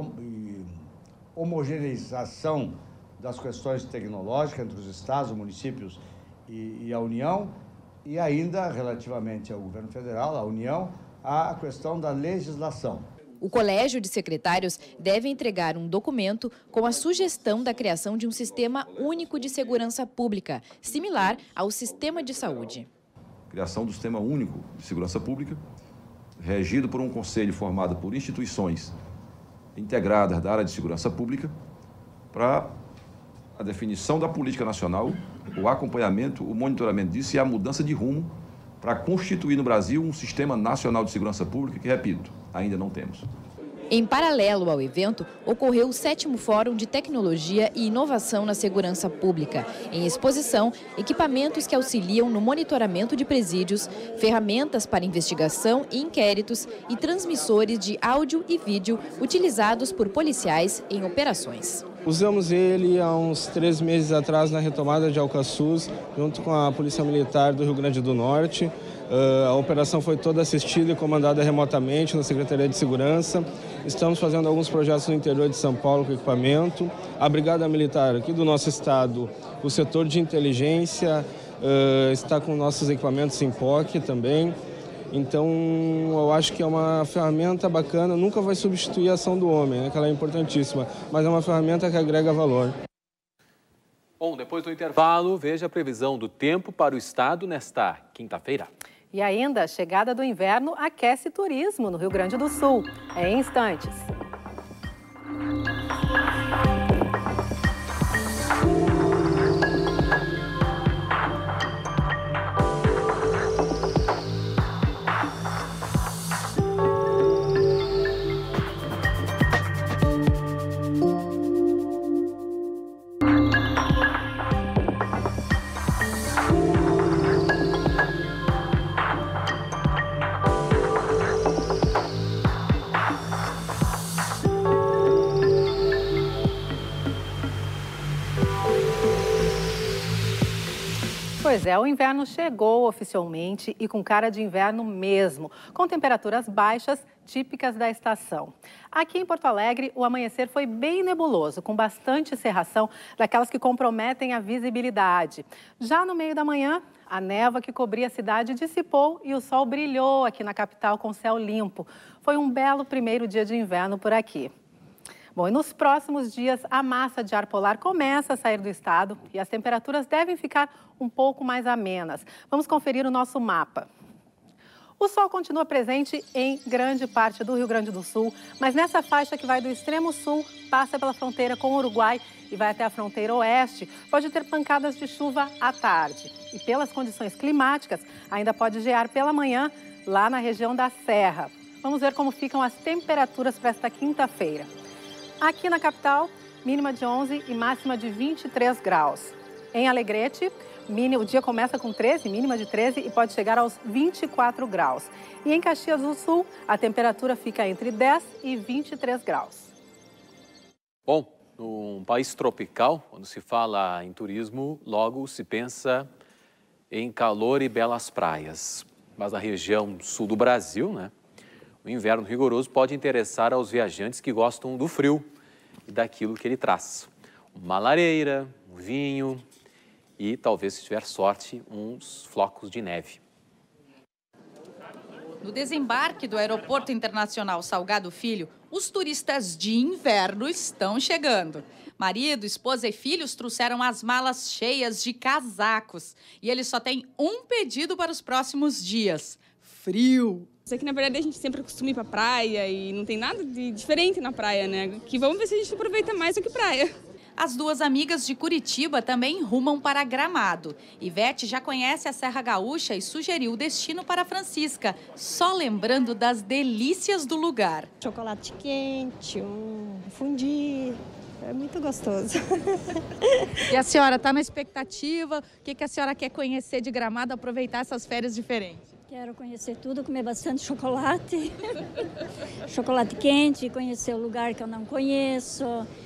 homogeneização das questões tecnológicas entre os estados, os municípios e a União, e ainda, relativamente ao governo federal, à União, a questão da legislação. O Colégio de Secretários deve entregar um documento com a sugestão da criação de um sistema único de segurança pública, similar ao sistema de saúde. Criação do Sistema Único de Segurança Pública, regido por um conselho formado por instituições integradas da área de segurança pública, para a definição da política nacional, o acompanhamento, o monitoramento disso e a mudança de rumo para constituir no Brasil um Sistema Nacional de Segurança Pública que, repito, ainda não temos. Em paralelo ao evento, ocorreu o 7º Fórum de Tecnologia e Inovação na Segurança Pública. Em exposição, equipamentos que auxiliam no monitoramento de presídios, ferramentas para investigação e inquéritos e transmissores de áudio e vídeo utilizados por policiais em operações. Usamos ele há uns 3 meses atrás na retomada de Alcaçuz, junto com a Polícia Militar do Rio Grande do Norte. A operação foi toda assistida e comandada remotamente na Secretaria de Segurança. Estamos fazendo alguns projetos no interior de São Paulo com equipamento. A Brigada Militar aqui do nosso estado, o setor de inteligência, está com nossos equipamentos em POC também. Então, eu acho que é uma ferramenta bacana, nunca vai substituir a ação do homem, né, que ela é importantíssima, mas é uma ferramenta que agrega valor. Bom, depois do intervalo, veja a previsão do tempo para o estado nesta quinta-feira. E ainda, a chegada do inverno aquece turismo no Rio Grande do Sul. É em instantes. Pois é, o inverno chegou oficialmente e com cara de inverno mesmo, com temperaturas baixas típicas da estação. Aqui em Porto Alegre, o amanhecer foi bem nebuloso, com bastante cerração, daquelas que comprometem a visibilidade. Já no meio da manhã, a névoa que cobria a cidade dissipou e o sol brilhou aqui na capital com céu limpo. Foi um belo primeiro dia de inverno por aqui. Bom, e nos próximos dias, a massa de ar polar começa a sair do estado e as temperaturas devem ficar um pouco mais amenas. Vamos conferir o nosso mapa. O sol continua presente em grande parte do Rio Grande do Sul, mas nessa faixa que vai do extremo sul, passa pela fronteira com o Uruguai e vai até a fronteira oeste, pode ter pancadas de chuva à tarde. E pelas condições climáticas, ainda pode gear pela manhã lá na região da Serra. Vamos ver como ficam as temperaturas para esta quinta-feira. Aqui na capital, mínima de 11 e máxima de 23 graus. Em Alegrete, o dia começa com 13, mínima de 13 e pode chegar aos 24 graus. E em Caxias do Sul, a temperatura fica entre 10 e 23 graus. Bom, num país tropical, quando se fala em turismo, logo se pensa em calor e belas praias. Mas na região sul do Brasil, né? O inverno rigoroso pode interessar aos viajantes que gostam do frio e daquilo que ele traz. Uma lareira, um vinho e, talvez, se tiver sorte, uns flocos de neve. No desembarque do Aeroporto Internacional Salgado Filho, os turistas de inverno estão chegando. Marido, esposa e filhos trouxeram as malas cheias de casacos. E eles só têm um pedido para os próximos dias: frio. Isso aqui, na verdade, a gente sempre costuma ir pra praia e não tem nada de diferente na praia, né? Que vamos ver se a gente aproveita mais do que praia. As duas amigas de Curitiba também rumam para Gramado. Ivete já conhece a Serra Gaúcha e sugeriu o destino para Francisca, só lembrando das delícias do lugar. Chocolate quente, um fundi, é muito gostoso. E a senhora está na expectativa? O que a senhora quer conhecer de Gramado, aproveitar essas férias diferentes? Quero conhecer tudo, comer bastante chocolate, chocolate quente, conhecer o lugar que eu não conheço,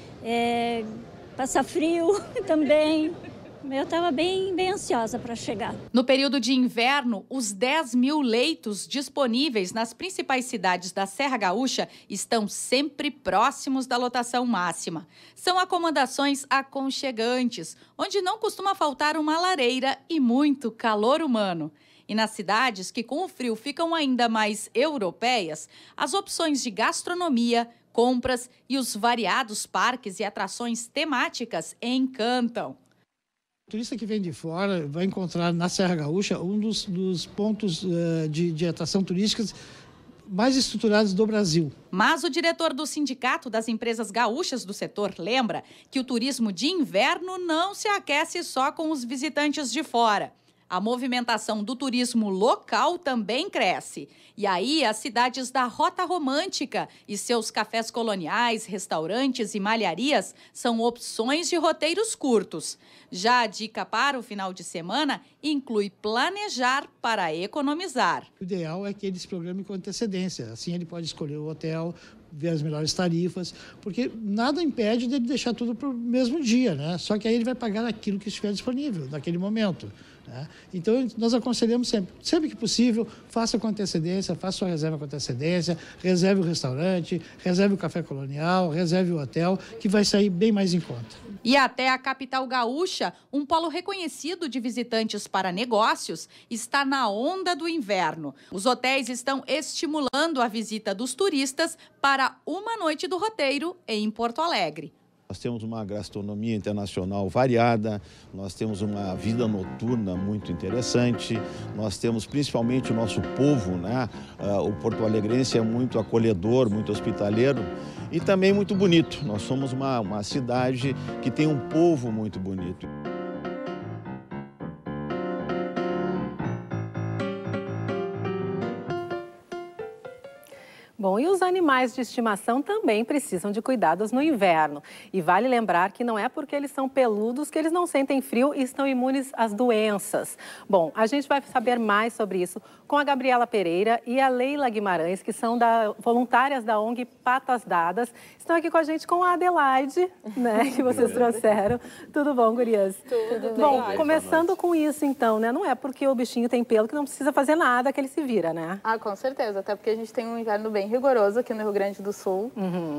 passar frio também. Eu estava bem ansiosa para chegar. No período de inverno, os 10 mil leitos disponíveis nas principais cidades da Serra Gaúcha estão sempre próximos da lotação máxima. São acomodações aconchegantes, onde não costuma faltar uma lareira e muito calor humano. E nas cidades que com o frio ficam ainda mais europeias, as opções de gastronomia, compras e os variados parques e atrações temáticas encantam. O turista que vem de fora vai encontrar na Serra Gaúcha um dos pontos de atração turísticas mais estruturados do Brasil. Mas o diretor do Sindicato das Empresas Gaúchas do setor lembra que o turismo de inverno não se aquece só com os visitantes de fora. A movimentação do turismo local também cresce. E aí, as cidades da Rota Romântica e seus cafés coloniais, restaurantes e malharias são opções de roteiros curtos. Já a dica para o final de semana inclui planejar para economizar. O ideal é que ele se programe com antecedência. Assim, ele pode escolher o hotel ver as melhores tarifas, porque nada impede dele deixar tudo para o mesmo dia, né? Só que aí ele vai pagar aquilo que estiver disponível naquele momento, né? Então, nós aconselhamos sempre que possível, faça com antecedência, faça sua reserva com antecedência, reserve o restaurante, reserve o café colonial, reserve o hotel, que vai sair bem mais em conta. E até a capital gaúcha, um polo reconhecido de visitantes para negócios, está na onda do inverno. Os hotéis estão estimulando a visita dos turistas para uma noite do roteiro em Porto Alegre. Nós temos uma gastronomia internacional variada, nós temos uma vida noturna muito interessante, nós temos principalmente o nosso povo, né? O porto-alegrense é muito acolhedor, muito hospitaleiro e também muito bonito. Nós somos uma cidade que tem um povo muito bonito. Bom, e os animais de estimação também precisam de cuidados no inverno. E vale lembrar que não é porque eles são peludos que eles não sentem frio e estão imunes às doenças. Bom, a gente vai saber mais sobre isso com a Gabriela Pereira e a Leila Guimarães, que são voluntárias da ONG Patas Dadas. Estão aqui com a gente com a Adelaide, né, que vocês trouxeram. Tudo bom, gurias? Tudo bom. bem. Começando com isso, então, né? Não é porque o bichinho tem pelo que não precisa fazer nada que ele se vira, né? Ah, com certeza. Até porque a gente tem um inverno bem rigoroso aqui no Rio Grande do Sul.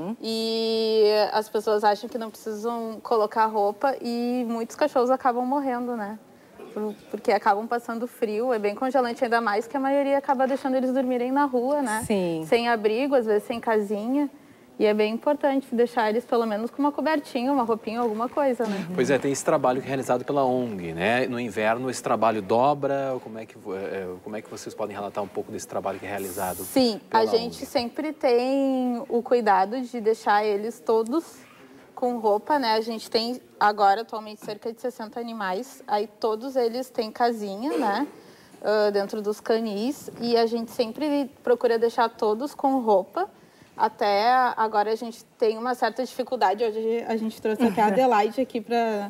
E as pessoas acham que não precisam colocar roupa e muitos cachorros acabam morrendo, né? Porque acabam passando frio, é bem congelante, ainda mais que a maioria acaba deixando eles dormirem na rua, né? Sim. Sem abrigo, às vezes sem casinha. E é bem importante deixar eles pelo menos com uma cobertinha, uma roupinha, alguma coisa, né? Pois é, tem esse trabalho realizado pela ONG, né? No inverno esse trabalho dobra, como é que vocês podem relatar um pouco desse trabalho que é realizado? Sim, a gente sempre tem o cuidado de deixar eles todos com roupa, né? A gente tem agora atualmente cerca de 60 animais, aí todos eles têm casinha, né? Dentro dos canis, e a gente sempre procura deixar todos com roupa. Até agora a gente tem uma certa dificuldade. Hoje a gente trouxe até a Adelaide aqui para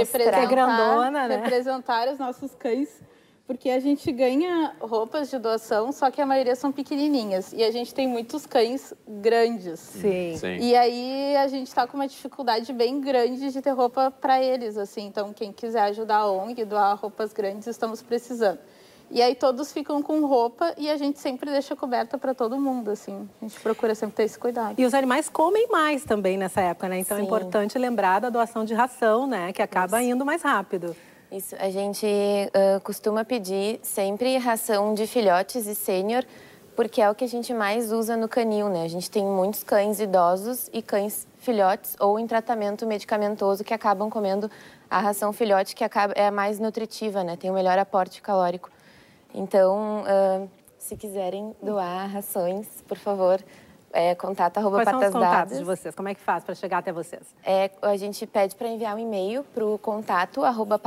representar os nossos cães, porque a gente ganha roupas de doação, só que a maioria são pequenininhas. E a gente tem muitos cães grandes. Sim. E aí a gente está com uma dificuldade bem grande de ter roupa para eles, assim. Então, quem quiser ajudar a ONG, doar roupas grandes, estamos precisando. E aí todos ficam com roupa e a gente sempre deixa coberta para todo mundo, assim. A gente procura sempre ter esse cuidado. E os animais comem mais também nessa época, né? Então Sim. é importante lembrar da doação de ração, né? Que acaba indo mais rápido. Isso, a gente costuma pedir sempre ração de filhotes e sênior, porque é o que a gente mais usa no canil, né? A gente tem muitos cães idosos e cães filhotes ou em tratamento medicamentoso que acabam comendo a ração filhote, que é a mais nutritiva, né? Tem o melhor aporte calórico. Então, se quiserem doar rações, por favor, contato @patasdadas. Quais são os contatos de vocês? Como é que faz para chegar até vocês? A gente pede para enviar um e-mail para o contato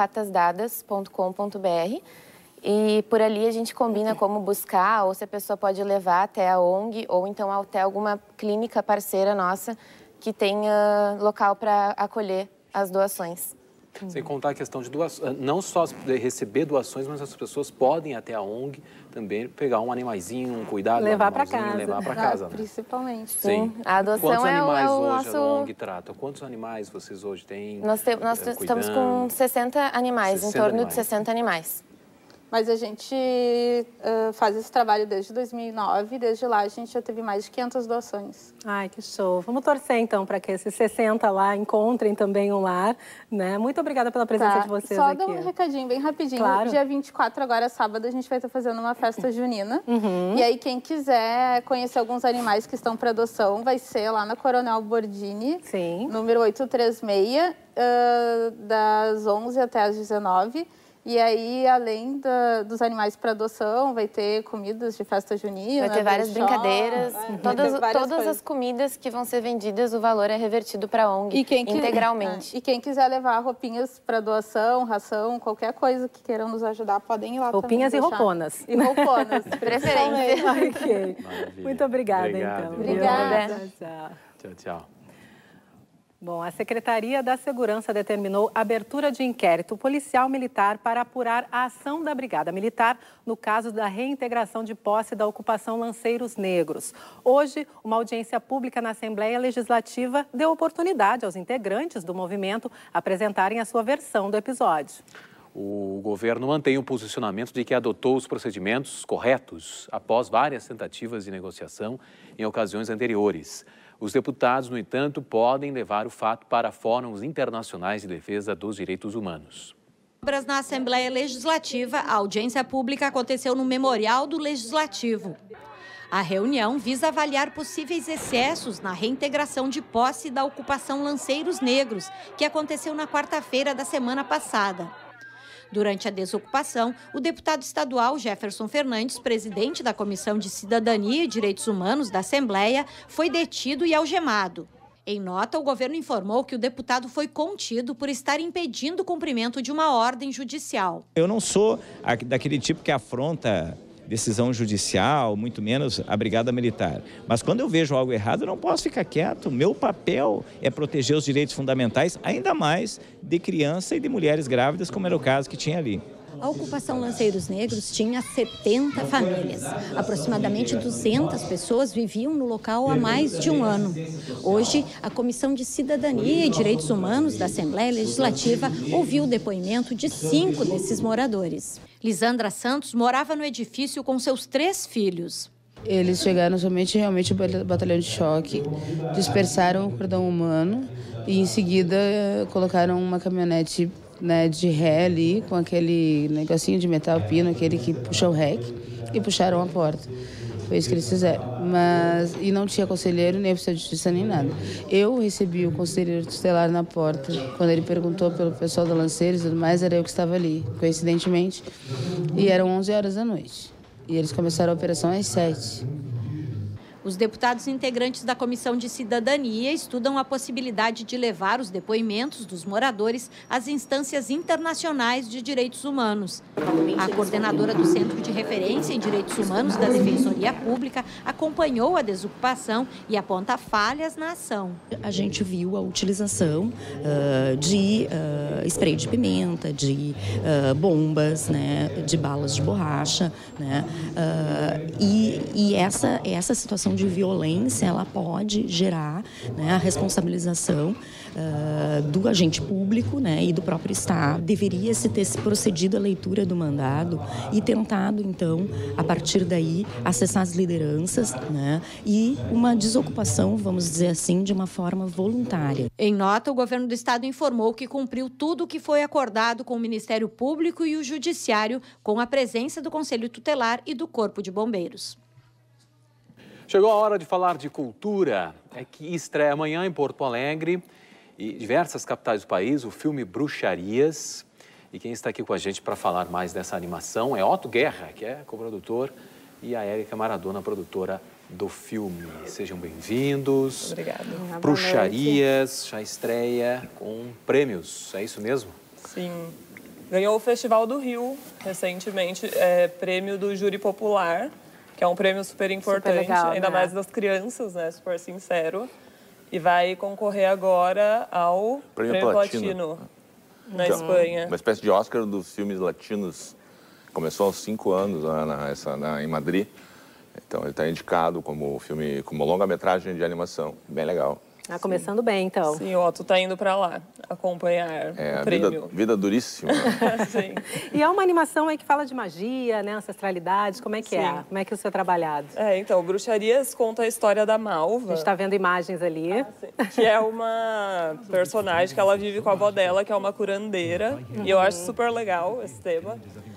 @patasdadas.com.br e por ali a gente combina como buscar ou se a pessoa pode levar até a ONG ou então até alguma clínica parceira nossa que tenha local para acolher as doações. Sem contar a questão de doações, não só receber doações, mas as pessoas podem até a ONG também pegar um animaizinho, um cuidado, levar para casa. Levar para casa, né? Principalmente. Sim. A adoção Quantos animais é o hoje nosso... a ONG trata? Quantos animais vocês hoje têm? Nós estamos com 60 animais, em torno de 60 animais. Mas a gente faz esse trabalho desde 2009, desde lá a gente já teve mais de 500 doações. Ai, que show. Vamos torcer, então, para que esses 60 lá encontrem também um lar, né? Muito obrigada pela presença de vocês Só aqui. dar um recadinho bem rapidinho. Claro. Dia 24, agora sábado, a gente vai estar fazendo uma festa junina. E aí, quem quiser conhecer alguns animais que estão para adoção, vai ser lá na Coronel Bordini, número 836, das 11 até as 19. E aí, além dos animais para adoção, vai ter comidas de festa junina. Vai ter várias brincadeiras. Todas as as comidas que vão ser vendidas, o valor é revertido para a ONG integralmente. E quem quiser levar roupinhas para doação, ração, qualquer coisa que queiram nos ajudar, podem ir lá roupinhas também. E rouponas. E rouponas, de preferência. Ok. Muito obrigada, então. Obrigada. Tchau. Tchau, tchau. Bom, a Secretaria da Segurança determinou a abertura de inquérito policial militar para apurar a ação da Brigada Militar no caso da reintegração de posse da ocupação Lanceiros Negros. Hoje, uma audiência pública na Assembleia Legislativa deu oportunidade aos integrantes do movimento apresentarem a sua versão do episódio. O governo mantém o posicionamento de que adotou os procedimentos corretos após várias tentativas de negociação em ocasiões anteriores. Os deputados, no entanto, podem levar o fato para fóruns internacionais de defesa dos direitos humanos. Na Assembleia Legislativa, a audiência pública aconteceu no Memorial do Legislativo. A reunião visa avaliar possíveis excessos na reintegração de posse da ocupação Lanceiros Negros, que aconteceu na quarta-feira da semana passada. Durante a desocupação, o deputado estadual Jefferson Fernandes, presidente da Comissão de Cidadania e Direitos Humanos da Assembleia, foi detido e algemado. Em nota, o governo informou que o deputado foi contido por estar impedindo o cumprimento de uma ordem judicial. Eu não sou daquele tipo que afronta decisão judicial, muito menos a Brigada Militar. Mas quando eu vejo algo errado, eu não posso ficar quieto. Meu papel é proteger os direitos fundamentais, ainda mais de criança e de mulheres grávidas, como era o caso que tinha ali. A ocupação Lanceiros Negros tinha 70 famílias. Aproximadamente 200 pessoas viviam no local há mais de um ano. Hoje, a Comissão de Cidadania e Direitos Humanos da Assembleia Legislativa ouviu o depoimento de 5 desses moradores. Lisandra Santos morava no edifício com seus 3 filhos. Eles chegaram somente realmente ao batalhão de choque, dispersaram o cordão humano e em seguida colocaram uma caminhonete de ré ali, com aquele negocinho de metal pino, aquele que puxa o REC, e puxaram a porta. Foi isso que eles fizeram. E não tinha conselheiro, nem oficial de justiça, nem nada. Eu recebi o conselheiro tutelar na porta. Quando ele perguntou pelo pessoal da Lanceiros e tudo mais, era eu que estava ali, coincidentemente. E eram 11 horas da noite. E eles começaram a operação às 7. Os deputados integrantes da Comissão de Cidadania estudam a possibilidade de levar os depoimentos dos moradores às instâncias internacionais de direitos humanos. A coordenadora do Centro de Referência em Direitos Humanos da Defensoria Pública acompanhou a desocupação e aponta falhas na ação. A gente viu a utilização de spray de pimenta, de bombas, de balas de borracha, e essa situação de violência, ela pode gerar a responsabilização do agente público e do próprio Estado. Deveria-se ter procedido à leitura do mandado e tentado, então, a partir daí, acessar as lideranças e uma desocupação, vamos dizer assim, de uma forma voluntária. Em nota, o governo do Estado informou que cumpriu tudo o que foi acordado com o Ministério Público e o Judiciário, com a presença do Conselho Tutelar e do Corpo de Bombeiros. Chegou a hora de falar de cultura. É que estreia amanhã em Porto Alegre e diversas capitais do país o filme Bruxarias. E quem está aqui com a gente para falar mais dessa animação é Otto Guerra, que é coprodutor, e a Érica Maradona, produtora do filme. Sejam bem-vindos. Obrigada. Bruxarias já estreia com prêmios, é isso mesmo? Sim. Ganhou o Festival do Rio recentemente, prêmio do Júri Popular, que é um prêmio super importante, super legal, ainda mais das crianças, super sincero. E vai concorrer agora ao Prêmio Platino na Espanha. Uma espécie de Oscar dos filmes latinos. Começou há 5 anos em Madrid. Então ele está indicado como filme, como longa-metragem de animação. Bem legal. Começando bem, então. Sim, o Otto está indo para lá acompanhar o prêmio. Vida duríssima. Sim. E é uma animação aí que fala de magia, ancestralidades. Como é que é? Como é que é o seu trabalhado? Então, Bruxarias conta a história da Malva. A gente está vendo imagens ali. Que é uma personagem que ela vive com a avó dela, que é uma curandeira. E eu acho super legal esse tema.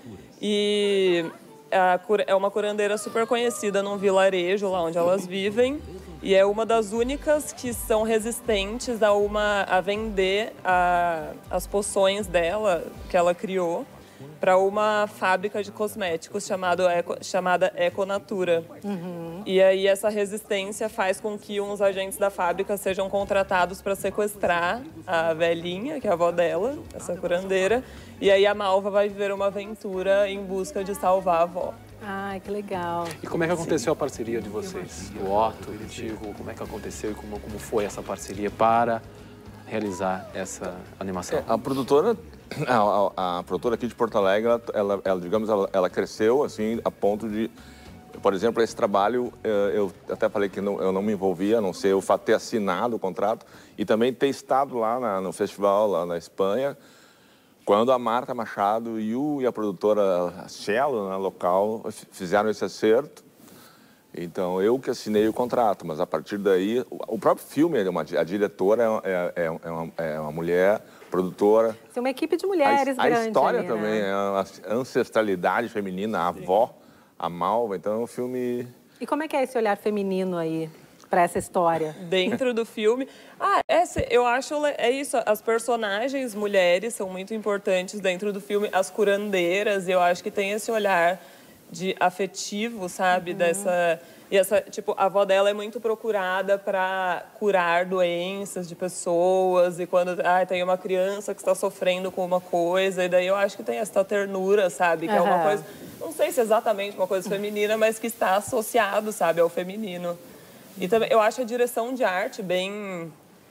E é uma curandeira super conhecida num vilarejo lá onde elas vivem. E é uma das únicas que são resistentes a vender as poções dela, que ela criou, para uma fábrica de cosméticos chamada Econatura. E aí essa resistência faz com que uns agentes da fábrica sejam contratados para sequestrar a velhinha, que é a avó dela, essa curandeira. E aí a Malva vai viver uma aventura em busca de salvar a avó. Ai, que legal. E como é que aconteceu a parceria de vocês? O Otto e o Tigo, como é que aconteceu e como foi essa parceria para realizar essa animação? A produtora aqui de Porto Alegre, ela cresceu assim a ponto de, por exemplo, esse trabalho, eu até falei que eu não me envolvia, a não ser o fato de ter assinado o contrato e também ter estado lá no festival, lá na Espanha, quando a Marta Machado e a produtora Cielo, local, fizeram esse acerto. Então, eu que assinei o contrato, mas a partir daí, o próprio filme, a diretora é uma mulher, produtora. Tem uma equipe de mulheres grande. A história ali, também, né? a ancestralidade feminina, a avó, a Malva, então é um filme... E como é que é esse olhar feminino aí para essa história? Dentro do filme... eu acho... É isso, as personagens mulheres são muito importantes dentro do filme, as curandeiras, eu acho que tem esse olhar de afetivo, sabe? A avó dela é muito procurada para curar doenças de pessoas e quando tem uma criança que está sofrendo com uma coisa, e daí eu acho que tem essa ternura, sabe? Que é uma coisa, não sei se é exatamente uma coisa feminina, mas que está associado, sabe, ao feminino. E também eu acho a direção de arte bem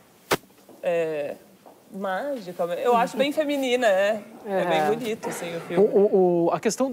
mágica, eu acho bem feminina, é bem bonito, assim, o filme. A questão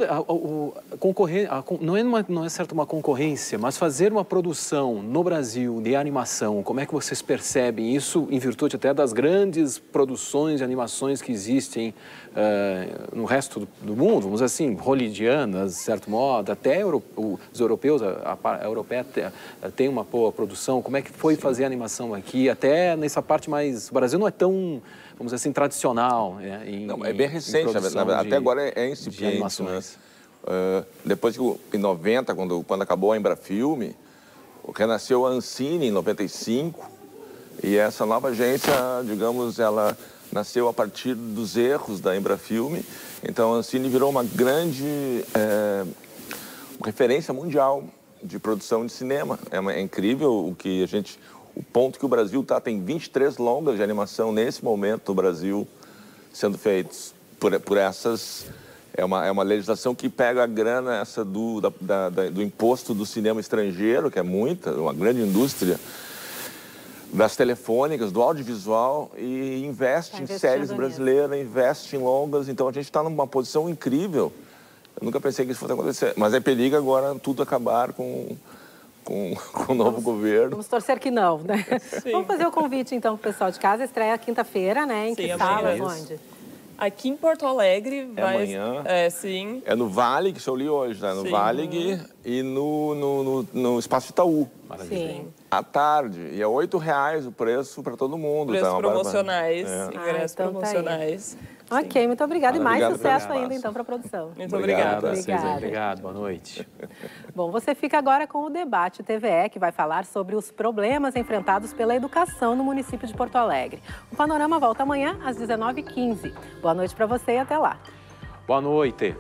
não é certo uma concorrência, mas fazer uma produção no Brasil de animação, como é que vocês percebem isso em virtude até das grandes produções de animações que existem no resto do mundo, vamos dizer assim, hollywoodianas, de certo modo, até os europeus, a europeia tem uma boa produção. Como é que foi fazer animação aqui, até nessa parte mais... O Brasil não é tão, vamos dizer assim, tradicional. É bem recente, na verdade, até agora é incipiente. Né? Depois que, em 90, quando acabou a Embrafilme, renasceu a Ancine em 95, e essa nova agência, digamos, ela nasceu a partir dos erros da Embrafilme. Então, a Ancine virou uma grande referência mundial de produção de cinema. É incrível o ponto que o Brasil está. Tem 23 longas de animação nesse momento no Brasil sendo feitos por essas... É uma legislação que pega a grana do imposto do cinema estrangeiro, que é uma grande indústria, das telefônicas, do audiovisual, e investe em séries brasileiras, investe em longas. Então, a gente está numa posição incrível. Eu nunca pensei que isso fosse acontecer. Mas é perigo agora tudo acabar com o novo governo. Vamos torcer que não, né? Sim. Vamos fazer o convite, então, para o pessoal de casa. Estreia quinta-feira, né? Em que sala, onde? Aqui em Porto Alegre vai... amanhã. Sim. É no Vale, que eu li hoje, né? No Vale e no Espaço Itaú. Sim. À tarde. E é R$8 o preço para todo mundo. Preços promocionais. Ingressos promocionais. Tá, ok, muito obrigada. E mais sucesso ainda, então, para a produção. Muito obrigada. Obrigado, boa noite. Bom, você fica agora com o Debate TVE, que vai falar sobre os problemas enfrentados pela educação no município de Porto Alegre. O Panorama volta amanhã, às 19h15. Boa noite para você e até lá. Boa noite.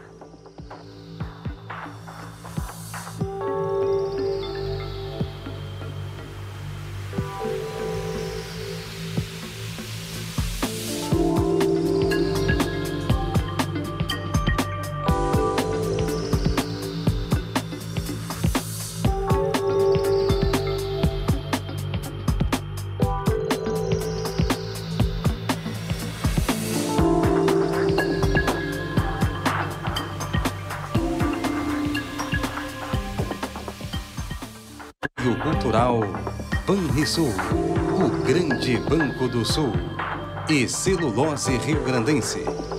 Cultural Banrisul, o grande banco do sul, e Celulose Riograndense.